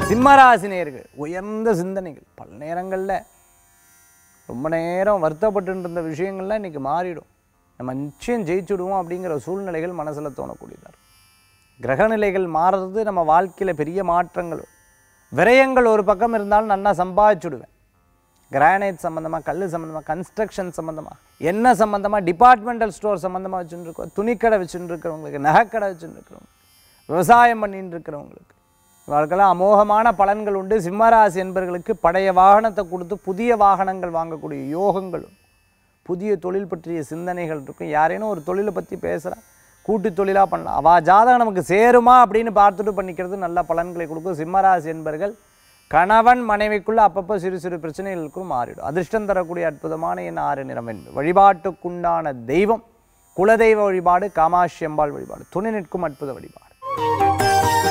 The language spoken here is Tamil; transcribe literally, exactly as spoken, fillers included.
சிம்மராசினியர்கள் உயர்ந்த சிந்தனைகள், பல நேரங்களில் ரொம்ப நேரம் வருத்தப்பட்டு இருந்த விஷயங்கள்லாம் இன்றைக்கி மாறிடும். நம்ம நிச்சயம் ஜெயிச்சுடுவோம் அப்படிங்கிற சூழ்நிலைகள் மனசில் தோணக்கூடியதாக இருக்கும். கிரகநிலைகள் மாறுறது நம்ம வாழ்க்கையில் பெரிய மாற்றங்கள். விரயங்கள் ஒரு பக்கம் இருந்தாலும் நல்லா சம்பாதிச்சுடுவேன். கிரானைட் சம்மந்தமாக, கல் சம்மந்தமாக, கன்ஸ்ட்ரக்ஷன் சம்மந்தமாக, என்ன சம்மந்தமாக, டிபார்ட்மெண்டல் ஸ்டோர் சம்மந்தமாக வச்சுட்டு இருக்கோம், துணிக்கடை வச்சுட்டு இருக்கிறவங்களுக்கு, நகைக்கடை வச்சுட்டு இருக்கிறவங்க, விவசாயம் பண்ணிட்டு இருக்கிறவங்களுக்கு இவர்களுக்கெல்லாம் அமோகமான பலன்கள் உண்டு. சிம்மராசி என்பவர்களுக்கு பழைய வாகனத்தை கொடுத்து புதிய வாகனங்கள் வாங்கக்கூடிய யோகங்களும், புதிய தொழில் பற்றிய சிந்தனைகள் இருக்கும். யாரேனும் ஒரு தொழிலை பற்றி பேசுகிறா, கூட்டு தொழிலாக பண்ணலாம், அவள் ஜாதகம் நமக்கு சேருமா அப்படின்னு பார்த்துட்டு பண்ணிக்கிறது நல்ல பலன்களை கொடுக்கும். சிம்மராசி என்பவர்கள் கணவன் மனைவிக்குள்ளே அப்பப்போ சிறு சிறு பிரச்சனைகளுக்கும் மாறிடும். அதிர்ஷ்டம் தரக்கூடிய அற்புதமான என் ஆறு நிறம் என்பது வழிபாட்டுக்குண்டான தெய்வம் குலதெய்வ வழிபாடு, காமாட்சி அம்பாள் வழிபாடு, துணை நிற்கும் அற்புத வழிபாடு.